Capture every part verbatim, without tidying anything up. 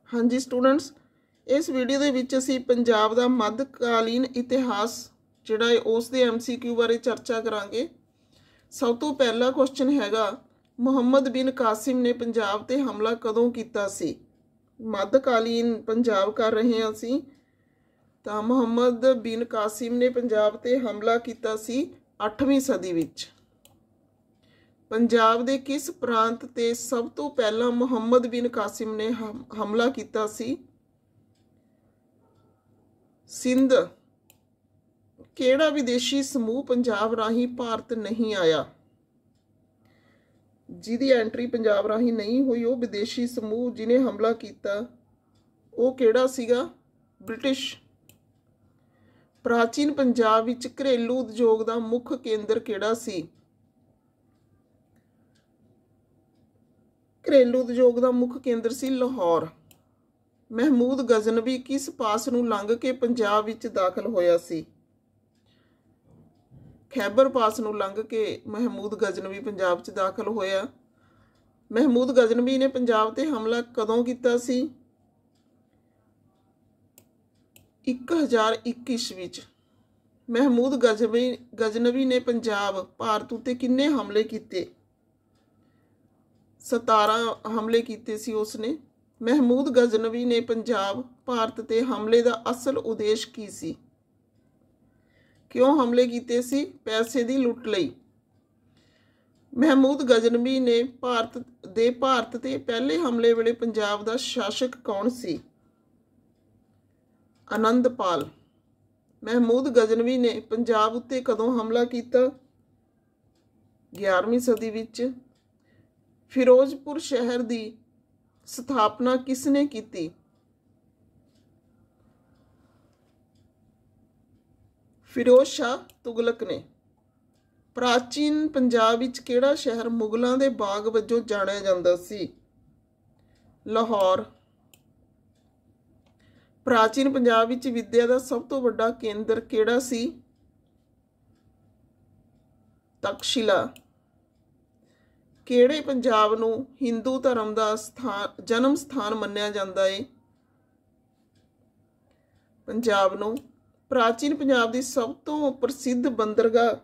हाँ जी स्टूडेंट्स, इस वीडियो ਦੇ ਵਿੱਚ ਅਸੀਂ ਪੰਜਾਬ ਦਾ ਮੱਧਕਾਲੀਨ ਇਤਿਹਾਸ ਜਿਹੜਾ ਹੈ ਉਸ ਦੇ ਐਮਸੀਕਿਊ ਬਾਰੇ ਚਰਚਾ ਕਰਾਂਗੇ। ਸਭ ਤੋਂ ਪਹਿਲਾ ਕੁਐਸਚਨ ਹੈਗਾ, ਮੁਹੰਮਦ ਬਿਨ ਕਾਸਿਮ ਨੇ ਪੰਜਾਬ ਤੇ ਹਮਲਾ ਕਦੋਂ ਕੀਤਾ ਸੀ? ਮੱਧਕਾਲੀਨ ਪੰਜਾਬ ਕਰ ਰਹੇ ਹਾਂ ਅਸੀਂ, ਤਾਂ ਮੁਹੰਮਦ ਬਿਨ ਕਾਸਿਮ ਨੇ ਪੰਜਾਬ ਤੇ ਹਮਲਾ ਕੀਤਾ ਸੀ ਅੱਠਵੀਂ ਸਦੀ ਵਿੱਚ। ਪੰਜਾਬ ਦੇ ਕਿਸ ਪ੍ਰਾਂਤ ਤੇ ਸਭ ਤੋਂ ਪਹਿਲਾਂ ਮੁਹੰਮਦ ਬਿਨ ਕਾਸਿਮ ਨੇ ਹਮਲਾ ਕੀਤਾ ਸੀ? ਸਿੰਧ। ਕਿਹੜਾ ਵਿਦੇਸ਼ੀ ਸਮੂਹ ਪੰਜਾਬ ਰਾਹੀਂ ਭਾਰਤ ਨਹੀਂ ਆਇਆ? ਜਿਹਦੀ ਐਂਟਰੀ ਪੰਜਾਬ ਰਾਹੀਂ ਨਹੀਂ ਹੋਈ ਉਹ ਵਿਦੇਸ਼ੀ ਸਮੂਹ ਜਿਹਨੇ ਹਮਲਾ ਕੀਤਾ ਉਹ ਕਿਹੜਾ ਸੀਗਾ? ਬ੍ਰਿਟਿਸ਼। ਪ੍ਰਾਚੀਨ ਪੰਜਾਬ ਵਿੱਚ ਘਰੇਲੂ ਉਦਯੋਗ ਦਾ ਮੁੱਖ ਕੇਂਦਰ ਕਿਹੜਾ ਸੀ? ਘਰੇਲੂ ਉਦਯੋਗ ਦਾ ਮੁੱਖ ਕੇਂਦਰ ਸੀ ਲਾਹੌਰ। ਮਹਿਮੂਦ ਗਜ਼ਨਵੀ ਕਿਸ ਪਾਸ ਨੂੰ ਲੰਘ ਕੇ ਪੰਜਾਬ ਵਿੱਚ ਦਾਖਲ ਹੋਇਆ ਸੀ? ਖੈਬਰ ਪਾਸ ਨੂੰ ਲੰਘ ਕੇ ਮਹਿਮੂਦ ਗਜ਼ਨਵੀ ਪੰਜਾਬ 'ਚ ਦਾਖਲ ਹੋਇਆ। ਮਹਿਮੂਦ ਗਜ਼ਨਵੀ ਨੇ ਪੰਜਾਬ ਤੇ ਹਮਲਾ ਕਦੋਂ ਕੀਤਾ ਸੀ? ਇੱਕ ਹਜ਼ਾਰ ਇੱਕ ਈਸਵੀ 'ਚ। ਮਹਿਮੂਦ ਗਜ਼ਨਵੀ ਗਜ਼ਨਵੀ ਨੇ ਪੰਜਾਬ ਭਾਰਤ ਉੱਤੇ ਕਿੰਨੇ ਹਮਲੇ ਕੀਤੇ? ਸਤਾਰਾਂ ਹਮਲੇ ਕੀਤੇ ਸੀ ਉਸਨੇ। ਮਹਿਮੂਦ ਗਜ਼ਨਵੀ ਨੇ ਪੰਜਾਬ ਭਾਰਤ ਤੇ ਹਮਲੇ ਦਾ ਅਸਲ ਉਦੇਸ਼ ਕੀ ਸੀ? ਕਿਉਂ ਹਮਲੇ ਕੀਤੇ ਸੀ? ਪੈਸੇ ਦੀ ਲੁੱਟ ਲਈ। ਮਹਿਮੂਦ ਗਜ਼ਨਵੀ ਨੇ ਭਾਰਤ ਦੇ ਭਾਰਤ ਤੇ ਪਹਿਲੇ ਹਮਲੇ ਵੇਲੇ ਪੰਜਾਬ ਦਾ ਸ਼ਾਸਕ ਕੌਣ ਸੀ? ਆਨੰਦਪਾਲ। ਮਹਿਮੂਦ ਗਜ਼ਨਵੀ ਨੇ ਪੰਜਾਬ ਉੱਤੇ ਕਦੋਂ ਹਮਲਾ ਕੀਤਾ? ਗਿਆਰਵੀਂ ਸਦੀ ਵਿੱਚ। ਫਿਰੋਜ਼ਪੁਰ ਸ਼ਹਿਰ ਦੀ ਸਥਾਪਨਾ ਕਿਸ ਨੇ ਕੀਤੀ? ਫਿਰੋਜ਼ ਸ਼ਾਹ ਤੁਗਲਕ ਨੇ। ਪ੍ਰਾਚੀਨ ਪੰਜਾਬ ਵਿੱਚ ਕਿਹੜਾ ਸ਼ਹਿਰ ਮੁਗਲਾਂ ਦੇ ਬਾਗ ਵਜੋਂ ਜਾਣਿਆ ਜਾਂਦਾ ਸੀ? ਲਾਹੌਰ। ਪ੍ਰਾਚੀਨ ਪੰਜਾਬ ਵਿੱਚ ਵਿੱਦਿਆ ਦਾ ਸਭ ਤੋਂ ਵੱਡਾ ਕੇਂਦਰ ਕਿਹੜਾ ਸੀ? ਤਕਸ਼ਿਲਾ। ਕਿਹੜੇ ਪੰਜਾਬ ਨੂੰ ਹਿੰਦੂ ਧਰਮ ਦਾ ਸਥਾਨ ਜਨਮ ਸਥਾਨ ਮੰਨਿਆ ਜਾਂਦਾ ਹੈ? ਪੰਜਾਬ ਨੂੰ। ਪ੍ਰਾਚੀਨ ਪੰਜਾਬ ਦੀ ਸਭ ਤੋਂ ਪ੍ਰਸਿੱਧ ਬੰਦਰਗਾਹ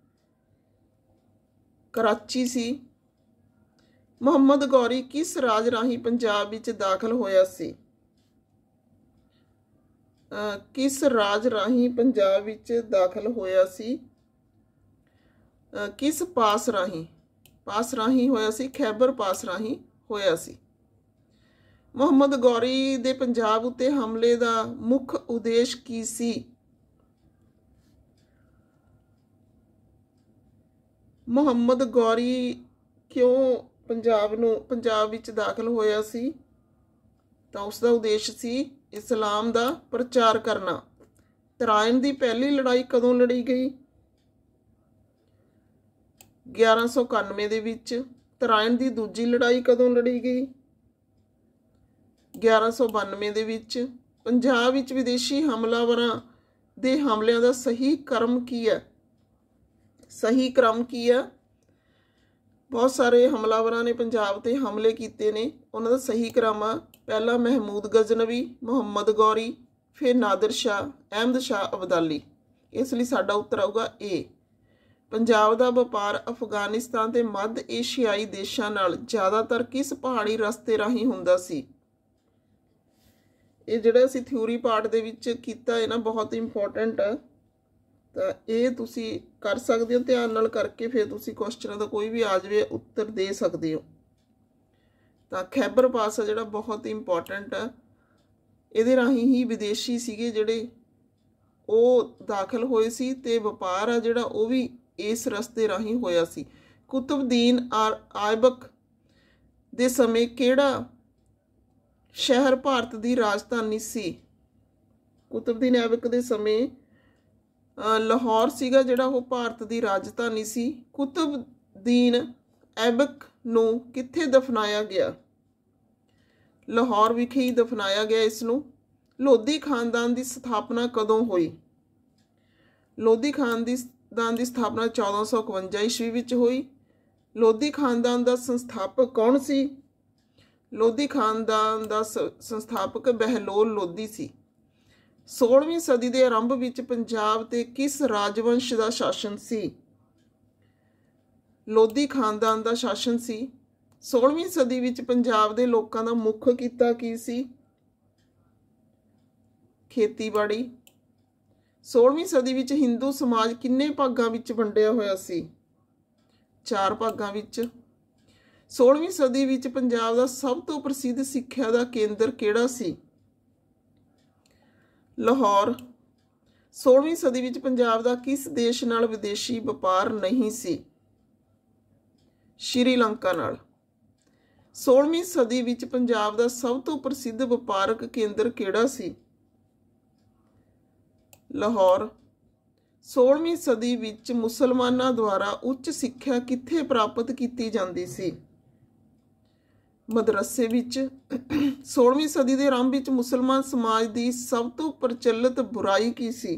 ਕਰਾਚੀ ਸੀ। ਮੁਹੰਮਦ ਗੌਰੀ ਕਿਸ ਰਾਜ ਰਾਹੀਂ ਪੰਜਾਬ ਵਿੱਚ ਦਾਖਲ ਹੋਇਆ ਸੀ? ਕਿਸ ਰਾਜ ਰਾਹੀਂ ਪੰਜਾਬ ਵਿੱਚ ਦਾਖਲ ਹੋਇਆ ਸੀ? ਕਿਸ ਪਾਸ ਰਾਹੀਂ? ਪਾਸ ਰਾਹੀਂ ਹੋਇਆ ਸੀ। ਖੈਬਰ ਪਾਸ ਰਾਹੀਂ ਹੋਇਆ ਸੀ। ਮੁਹੰਮਦ ਗੌਰੀ ਦੇ ਪੰਜਾਬ ਉੱਤੇ ਹਮਲੇ ਦਾ ਮੁੱਖ ਉਦੇਸ਼ ਕੀ ਸੀ? ਮੁਹੰਮਦ ਗੌਰੀ ਕਿਉਂ ਪੰਜਾਬ ਨੂੰ ਪੰਜਾਬ ਵਿੱਚ ਦਾਖਲ ਹੋਇਆ ਸੀ? ਤਾਂ ਉਸ ਦਾ ਉਦੇਸ਼ ਸੀ ਇਸਲਾਮ ਦਾ ਪ੍ਰਚਾਰ ਕਰਨਾ। ਤਰਾਇਣ ਦੀ ਪਹਿਲੀ ਲੜਾਈ ਕਦੋਂ ਲੜੀ ਗਈ? ਗਿਆਰਾਂ ਸੌ ਇਕਾਨਵੇਂ ਦੇ ਵਿੱਚ। ਤਰਾਇਣ ਦੀ ਦੂਜੀ ਲੜਾਈ ਕਦੋਂ ਲੜੀ ਗਈ? ਗਿਆਰਾਂ ਸੌ ਬਾਨਵੇਂ ਦੇ ਵਿੱਚ। ਪੰਜਾਬ ਵਿੱਚ ਵਿਦੇਸ਼ੀ ਹਮਲਾਵਰਾਂ ਦੇ ਹਮਲਿਆਂ ਦਾ ਸਹੀ ਕ੍ਰਮ ਕੀ ਹੈ? ਸਹੀ ਕ੍ਰਮ ਕੀ ਹੈ? ਬਹੁਤ ਸਾਰੇ ਹਮਲਾਵਰਾਂ ਨੇ ਪੰਜਾਬ ਤੇ ਹਮਲੇ ਕੀਤੇ ਨੇ, ਉਹਨਾਂ ਦਾ ਸਹੀ ਕ੍ਰਮ ਆ ਪਹਿਲਾ ਮਹਿਮੂਦ ਗਜ਼ਨਵੀ, ਮੁਹੰਮਦ ਗੌਰੀ, ਫਿਰ ਨਾਦਰ ਸ਼ਾਹ, ਅਹਿਮਦ ਸ਼ਾਹ ਅਬਦਾਲੀ। ਇਸ ਲਈ ਸਾਡਾ ਉੱਤਰ ਆਊਗਾ ਏ। ਪੰਜਾਬ ਦਾ ਵਪਾਰ ਅਫਗਾਨਿਸਤਾਨ ਤੇ ਮੱਧ ਏਸ਼ੀਆਈ ਦੇਸ਼ਾਂ ਨਾਲ ਜ਼ਿਆਦਾਤਰ ਕਿਸ ਪਹਾੜੀ ਰਸਤੇ ਰਾਹੀਂ ਹੁੰਦਾ ਸੀ? ਇਹ ਜਿਹੜਾ ਅਸੀਂ ਥਿਊਰੀ ਪਾਰਟ ਦੇ ਵਿੱਚ ਕੀਤਾ ਹੈ ਨਾ, ਬਹੁਤ ਇੰਪੋਰਟੈਂਟ ਆ, ਤਾਂ ਇਹ ਤੁਸੀਂ ਕਰ ਸਕਦੇ ਹੋ ਧਿਆਨ ਨਾਲ ਕਰਕੇ, ਫਿਰ ਤੁਸੀਂ ਕੁਐਸਚਨਾਂ ਦਾ ਕੋਈ ਵੀ ਆ ਜਾਵੇ ਉੱਤਰ ਦੇ ਸਕਦੇ ਹੋ। ਤਾਂ ਖੈਬਰ ਪਾਸ ਆ ਜਿਹੜਾ ਬਹੁਤ ਇੰਪੋਰਟੈਂਟ ਆ, ਇਹਦੇ ਰਾਹੀਂ ਹੀ ਵਿਦੇਸ਼ੀ ਸੀਗੇ ਜਿਹੜੇ ਉਹ ਦਾਖਲ ਹੋਏ ਸੀ ਤੇ ਵਪਾਰ ਆ ਜਿਹੜਾ ਉਹ ਵੀ ਇਸ ਰਸਤੇ ਰਾਹੀਂ ਹੋਇਆ ਸੀ। ਕੁਤਬਦੀਨ ਆਇਬਕ ਦੇ ਸਮੇਂ ਕਿਹੜਾ ਸ਼ਹਿਰ ਭਾਰਤ ਦੀ ਰਾਜਧਾਨੀ ਸੀ? ਕੁਤਬਦੀਨ ਐਬਕ ਦੇ ਸਮੇਂ ਲਾਹੌਰ ਸੀਗਾ ਜਿਹੜਾ ਉਹ ਭਾਰਤ ਦੀ ਰਾਜਧਾਨੀ ਸੀ। ਕੁਤਬਦੀਨ ਐਬਕ ਨੂੰ ਕਿੱਥੇ ਦਫਨਾਇਆ ਗਿਆ? ਲਾਹੌਰ ਵਿਖੇ ਹੀ ਦਫਨਾਇਆ ਗਿਆ ਇਸ ਨੂੰ। ਲੋਧੀ ਖਾਨਦਾਨ ਦੀ ਸਥਾਪਨਾ ਕਦੋਂ ਹੋਈ? ਲੋਧੀ ਖਾਨਦਾਨ ਦੀ ਸਥਾਪਨਾ ਚੌਦਾਂ ਸੌ ਇਕਵੰਜਾ ਈਸਵੀ ਵਿੱਚ ਹੋਈ। ਲੋਧੀ ਖਾਨਦਾਨ ਦਾ ਸੰਸਥਾਪਕ ਕੌਣ ਸੀ? ਲੋਧੀ ਖਾਨਦਾਨ ਦਾ ਸੰਸਥਾਪਕ ਬਹਿਲੋਲ ਲੋਧੀ ਸੀ। सोलहवीं सदी के आरंभ विच पंजाब ते किस राजवंश का शासन सी? लोधी खानदान का शासन सी। सोलहवीं सदी विच पंजाब के लोगों का मुख्य किता की सी? खेतीबाड़ी। सोलहवीं सदी विच हिंदू समाज किन्ने भागां विच वंडिया होया सी? चार भागां विच। सोलहवीं सदी विच पंजाब का सब तो प्रसिद्ध सिक्ख्या का केंद्र किहड़ा सी? लाहौर। सोलहवीं सदी विच पंजाब का किस देश नाल विदेशी व्यापार नहीं सी? श्रीलंका नाल। सोलहवीं सदी विच पंजाब का सब तो प्रसिद्ध व्यापारक केंद्र किहड़ा सी? लाहौर। सोलहवीं सदी विच मुसलमानां द्वारा उच्च सिक्ख्या कित्थे प्राप्त कीती जांदी सी? मदरसे विच। सोलहवीं सदी के आरंभ विच मुसलमान समाज की सब तो प्रचलित बुराई की सी?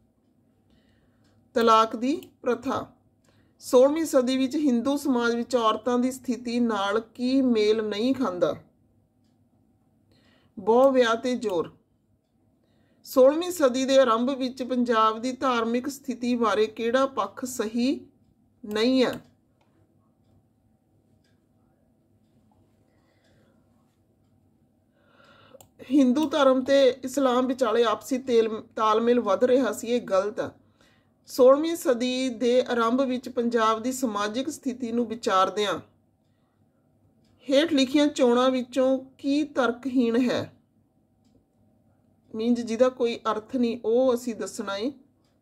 तलाक दी प्रथा। सोलहवीं सदी विच हिंदू समाज विच औरतां दी स्थिति नाल की मेल नहीं खांदा? बहु विआह ते जोर। सोलहवीं सदी के आरंभ विच पंजाब की धार्मिक स्थिति बारे किहड़ा पक्ष सही नहीं है? हिंदू धर्म ते इस्लाम विचाले आपसी तेल तालमेल वध रहा सी, ये गलत है। सोलहवीं सदी के आरंभ विच पंजाब की समाजिक स्थिति नूं विचारदिआं हेठ लिखियां चोणां विचों की तर्कहीन है? मीनज जिहदा कोई अर्थ नहीं, वो असीं दसना है।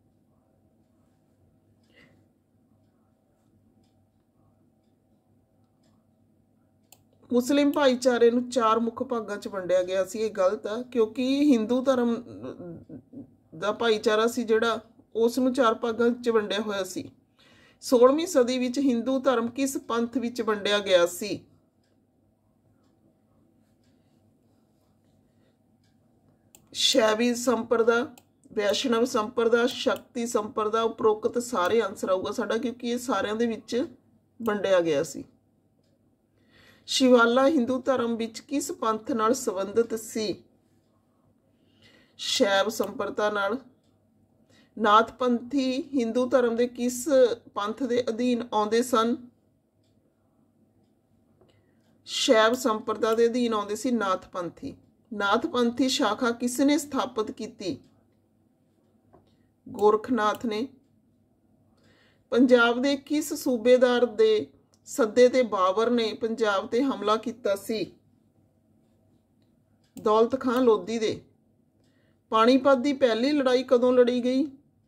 मुस्लिम भाईचारे नूं चार मुख भागां च वंडिया गया सी, ये गलत है, क्योंकि हिंदू धर्म दा भाईचारा सी जिहड़ा उस नूं चार भागां च वंडिया होया सी। सोलहवीं सदी विच हिंदू धर्म किस पंथ विच वंडिया गया सी? शैवी संप्रदाय, वैष्णव संप्रदाय, शक्ति संप्रदाय। उपरोक्त सारे आंसर आऊगा साडा, क्योंकि ये सारिਆਂ ਦੇ ਵਿੱਚ ਵੰਡਿਆ ਗਿਆ ਸੀ। शिवाला हिंदू धर्म विच किस पंथ नाल संबंधित सी? शैव संप्रदा नाल। नाथपंथी हिंदू धर्म के किस पंथ के अधीन आउंदे सन? शैव संप्रदा के अधीन आउंदे सी नाथपंथी। नाथपंथी शाखा किसने स्थापित की? गोरखनाथ ने। पंजाब के किस सूबेदार दे सद्दे ते बाबर ने पंजाब ते हमला किया सी? दौलत खां लोधी दे। पानीपत की पहली लड़ाई कदों लड़ी गई?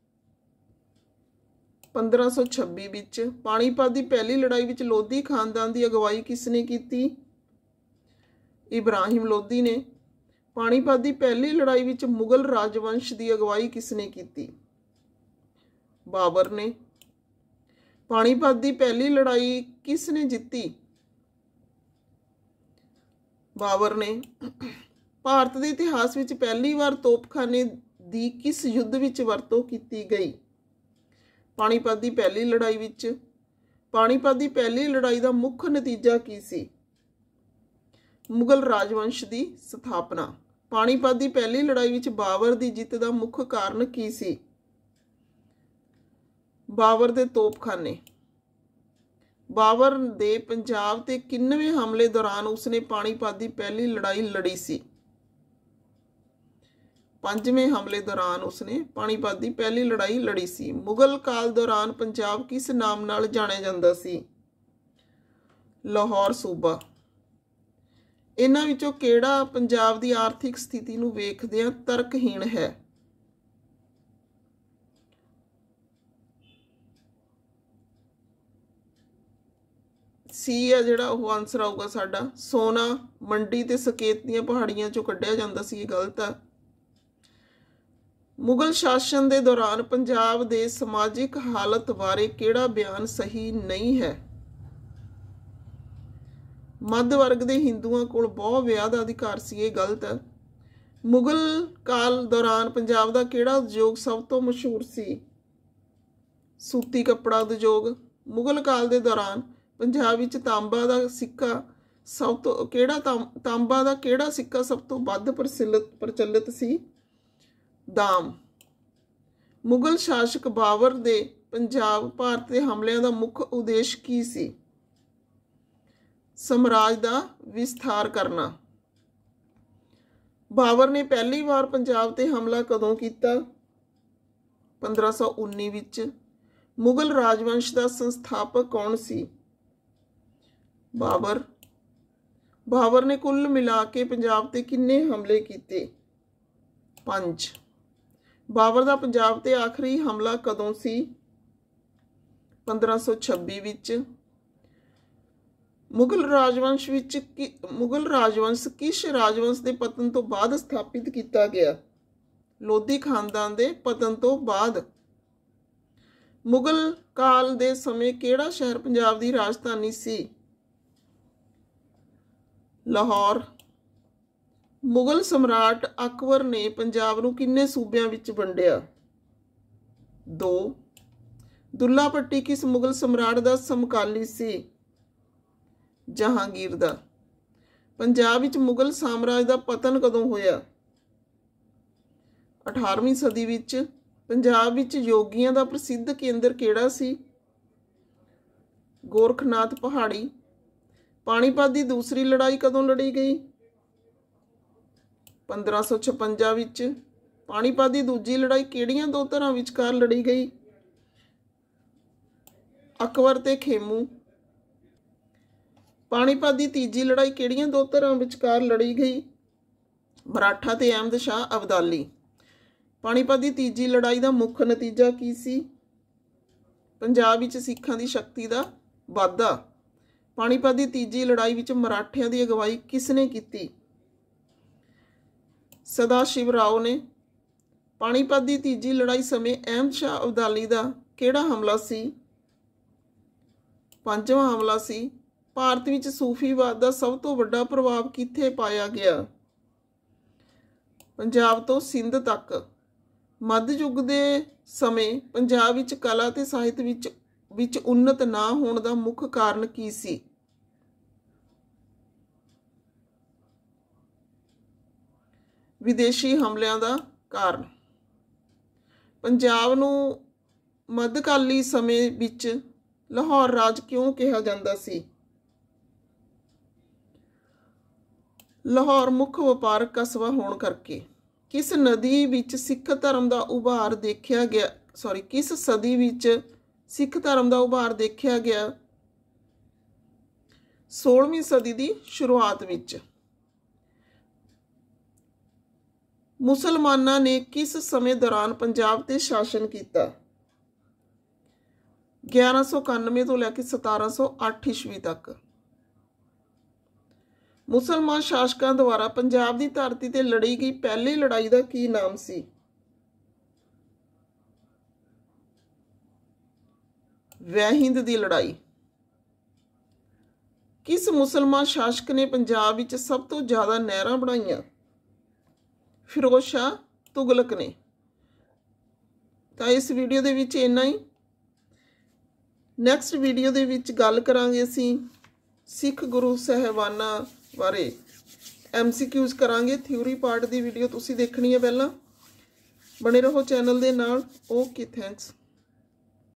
पंद्रह सौ छब्बी विच। पानीपत की पहली लड़ाई विच लोधी खानदान की अगवाई किसने की? इब्राहिम लोधी ने। पानीपत की पहली लड़ाई विच मुगल राजवंश की अगवाई किसने की? बाबर ने। पानीपत की पहली लड़ाई किसने जीती? बाबर ने। भारत के इतिहास में पहली बार तोपखाने की किस युद्ध विच वरतों की गई? पानीपत की पहली लड़ाई विच। पानीपत की पहली लड़ाई का मुख्य नतीजा की सी? मुगल राजवंश की स्थापना। पानीपत की पहली लड़ाई विच बाबर की जित का मुख्य कारण की सी? बाबर के तोपखाने। बाबर दे पंजाब ते किन्नवें हमले दौरान उसने पानीपत की पहली लड़ाई लड़ी सी? पंजवें हमले दौरान उसने पानीपत की पहली लड़ाई लड़ी सी। मुगल काल दौरान पंजाब किस नाम नाल जाणिया जांदा सी? लाहौर सूबा। इन्हां विचों किहड़ा पंजाब की आर्थिक स्थिति नूं वेखदिआं तर्कहीन है? सी है जिहड़ा वो आंसर आऊगा साडा। सोना मंडी ते सकेत दीआं पहाड़ियां चों कढ़िया जांदा सी, ये गलत है। मुगल शासन के दौरान पंजाब के समाजिक हालत बारे किहड़ा बयान सही नहीं है? मध्य वर्ग के हिंदुओं को बहु विआह का अधिकार सी, ये गलत है। मुगल काल दौरान पंजाब का किहड़ा उद्योग सब तो मशहूर सी? सूती कपड़ा उद्योग। मुगल काल के दौरान पंजाब विच तांबा का सिक्का ਸਭ ਤੋਂ ਕਿਹੜਾ ਤਾਂਬਾ ਦਾ ਕਿਹੜਾ ਸਿੱਕਾ ਸਭ ਤੋਂ ਵੱਧ ਪ੍ਰਚਲਿਤ ਪ੍ਰਚਲਿਤ ਸੀ? ਦਾਮ। ਮੁਗਲ ਸ਼ਾਸਕ ਬਾਬਰ ਦੇ ਪੰਜਾਬ ਭਾਰਤ ਦੇ ਹਮਲਿਆਂ ਦਾ ਮੁੱਖ ਉਦੇਸ਼ ਕੀ ਸੀ? ਸਾਮਰਾਜ ਦਾ ਵਿਸਥਾਰ ਕਰਨਾ। ਬਾਬਰ ਨੇ ਪਹਿਲੀ ਵਾਰ ਪੰਜਾਬ ਤੇ ਹਮਲਾ ਕਦੋਂ ਕੀਤਾ? ਪੰਦਰਾਂ ਸੌ ਉੱਨੀ ਵਿੱਚ। ਮੁਗਲ ਰਾਜਵੰਸ਼ ਦਾ ਸੰਸਥਾਪਕ ਕੌਣ ਸੀ? ਬਾਬਰ। ਬਾਬਰ ਨੇ ਕੁੱਲ ਮਿਲਾ ਕੇ ਪੰਜਾਬ ਤੇ ਕਿੰਨੇ ਹਮਲੇ ਕੀਤੇ? ਪੰਜ। ਬਾਬਰ ਦਾ ਪੰਜਾਬ ਤੇ ਆਖਰੀ ਹਮਲਾ ਕਦੋਂ ਸੀ? ਪੰਦਰਾਂ ਸੌ ਛੱਬੀ ਵਿੱਚ। ਮੁਗਲ ਰਾਜਵੰਸ਼ ਵਿੱਚ ਮੁਗਲ ਰਾਜਵੰਸ਼ ਕਿਸ ਰਾਜਵੰਸ਼ ਦੇ ਪਤਨ ਤੋਂ ਬਾਅਦ ਸਥਾਪਿਤ ਕੀਤਾ ਗਿਆ? ਲੋਧੀ ਖਾਨਦਾਨ ਦੇ ਪਤਨ ਤੋਂ ਬਾਅਦ। ਮੁਗਲ ਕਾਲ ਦੇ ਸਮੇਂ ਕਿਹੜਾ ਸ਼ਹਿਰ ਪੰਜਾਬ ਦੀ ਰਾਜਧਾਨੀ ਸੀ? ਲਾਹੌਰ। ਮੁਗਲ ਸਮਰਾਟ ਅਕਬਰ ਨੇ ਪੰਜਾਬ ਨੂੰ ਕਿੰਨੇ ਸੂਬਿਆਂ ਵਿੱਚ ਵੰਡਿਆ? ਦੋ। ਦੁੱਲਾ ਭੱਟੀ ਕਿਸ ਮੁਗਲ ਸਮਰਾਟ ਦਾ ਸਮਕਾਲੀ ਸੀ? ਜਹਾਂਗੀਰ ਦਾ। ਪੰਜਾਬ ਵਿੱਚ ਮੁਗਲ ਸਾਮਰਾਜ ਦਾ ਪਤਨ ਕਦੋਂ ਹੋਇਆ? ਅਠਾਰਵੀਂ ਸਦੀ ਵਿੱਚ। ਪੰਜਾਬ ਵਿੱਚ ਯੋਗੀਆਂ ਦਾ ਪ੍ਰਸਿੱਧ ਕੇਂਦਰ ਕਿਹੜਾ ਸੀ? ਗੋਰਖਨਾਥ ਪਹਾੜੀ। ਪਾਣੀਪਤ ਦੀ ਦੂਸਰੀ ਲੜਾਈ ਕਦੋਂ ਲੜੀ ਗਈ? ਪੰਦਰਾਂ ਸੌ ਛਪੰਜਾ ਵਿੱਚ। ਪਾਣੀਪਤ ਦੀ ਦੂਜੀ ਲੜਾਈ ਕਿਹੜੀਆਂ ਦੋ ਧਿਰਾਂ ਵਿਚਕਾਰ ਲੜੀ ਗਈ? ਅਕਬਰ ਤੇ ਖੇਮੂ। ਪਾਣੀਪਤ ਦੀ ਤੀਜੀ ਲੜਾਈ ਕਿਹੜੀਆਂ ਦੋ ਧਿਰਾਂ ਵਿਚਕਾਰ ਲੜੀ ਗਈ? ਮਰਾਠਾ ਤੇ ਅਹਿਮਦ ਸ਼ਾਹ ਅਬਦਾਲੀ। ਪਾਣੀਪਤ ਦੀ ਤੀਜੀ ਲੜਾਈ ਦਾ ਮੁੱਖ ਨਤੀਜਾ ਕੀ ਸੀ? ਪੰਜਾਬ ਵਿੱਚ ਸਿੱਖਾਂ ਦੀ ਸ਼ਕਤੀ ਦਾ ਵਾਧਾ। ਪਾਣੀਪਤ ਦੀ ਤੀਜੀ ਲੜਾਈ ਵਿੱਚ ਮਰਾਠਿਆਂ ਦੀ ਅਗਵਾਈ ਕਿਸ ਨੇ ਕੀਤੀ? ਸਦਾ ਸ਼ਿਵ ਰਾਓ ਨੇ। ਪਾਣੀਪਤ ਦੀ ਤੀਜੀ ਲੜਾਈ ਸਮੇਂ ਅਹਿਮਦ ਸ਼ਾਹ ਅਬਦਾਲੀ ਦਾ ਕਿਹੜਾ ਹਮਲਾ ਸੀ? ਪੰਜਵਾਂ ਹਮਲਾ ਸੀ। ਭਾਰਤ ਵਿੱਚ ਸੂਫੀਵਾਦ ਦਾ ਸਭ ਤੋਂ ਵੱਡਾ ਪ੍ਰਭਾਵ ਕਿੱਥੇ ਪਾਇਆ ਗਿਆ? ਪੰਜਾਬ ਤੋਂ ਸਿੰਧ ਤੱਕ। ਮੱਧ ਯੁੱਗ ਦੇ ਸਮੇਂ ਪੰਜਾਬ ਵਿੱਚ ਕਲਾ ਤੇ ਸਾਹਿਤ ਵਿੱਚ ਵਿੱਚ ਉੱਨਤ ਨਾ ਹੋਣ ਦਾ ਮੁੱਖ ਕਾਰਨ ਕੀ ਸੀ? ਵਿਦੇਸ਼ੀ ਹਮਲਿਆਂ ਦਾ ਕਾਰਨ। ਪੰਜਾਬ ਨੂੰ ਮੱਧਕਾਲੀ ਸਮੇਂ ਵਿੱਚ ਲਾਹੌਰ ਰਾਜ ਕਿਉਂ ਕਿਹਾ ਜਾਂਦਾ ਸੀ? ਲਾਹੌਰ ਮੁੱਖ ਵਪਾਰਕ ਕਸਬਾ ਹੋਣ ਕਰਕੇ। ਕਿਸ ਨਦੀ ਵਿੱਚ ਸਿੱਖ ਧਰਮ ਦਾ ਉਭਾਰ ਦੇਖਿਆ ਗਿਆ ਸੌਰੀ ਕਿਸ ਸਦੀ ਵਿੱਚ ਸਿੱਖ ਧਰਮ ਦਾ ਉਭਾਰ ਦੇਖਿਆ ਗਿਆ? ਸੋਲਵੀਂ ਸਦੀ ਦੀ ਸ਼ੁਰੂਆਤ ਵਿੱਚ। ਮੁਸਲਮਾਨਾਂ ਨੇ ਕਿਸ ਸਮੇਂ ਦੌਰਾਨ ਪੰਜਾਬ ਤੇ ਸ਼ਾਸਨ ਕੀਤਾ? ਗਿਆਰਾਂ ਸੌ ਇਕਾਨਵੇਂ ਤੋਂ ਲੈ ਕੇ ਸਤਾਰਾਂ ਸੌ ਅੱਠ ਈਸਵੀ ਤੱਕ। ਮੁਸਲਮਾਨ ਸ਼ਾਸਕਾਂ ਦੁਆਰਾ ਪੰਜਾਬ ਦੀ ਧਰਤੀ ਤੇ ਲੜੀ ਗਈ ਪਹਿਲੀ ਲੜਾਈ ਦਾ ਕੀ ਨਾਮ ਸੀ? ਵਹਿਹਿੰਦ ਦੀ ਲੜਾਈ। ਕਿਸ ਮੁਸਲਮਾਨ ਸ਼ਾਸਕ ਨੇ ਪੰਜਾਬ ਵਿੱਚ ਸਭ ਤੋਂ ਜ਼ਿਆਦਾ ਨਹਿਰਾਂ ਬਣਾਈਆਂ? ਫਿਰੋਜ਼ ਸ਼ਾਹ ਤੁਗਲਕ ਨੇ। ਤਾਂ ਇਸ ਵੀਡੀਓ ਦੇ ਵਿੱਚ ਇੰਨਾ ਹੀ। ਨੈਕਸਟ ਵੀਡੀਓ ਦੇ ਵਿੱਚ ਗੱਲ ਕਰਾਂਗੇ ਅਸੀਂ ਸਿੱਖ ਗੁਰੂ ਸਾਹਿਬਾਨਾਂ ਬਾਰੇ। ਐਮ ਸੀ ਕਿਊਜ਼ ਕਰਾਂਗੇ। ਥਿਊਰੀ ਪਾਰਟ ਦੀ ਵੀਡੀਓ ਤੁਸੀਂ ਦੇਖਣੀ ਹੈ ਪਹਿਲਾਂ। ਬਣੇ ਰਹੋ ਚੈਨਲ ਦੇ ਨਾਲ। Okay, thanks.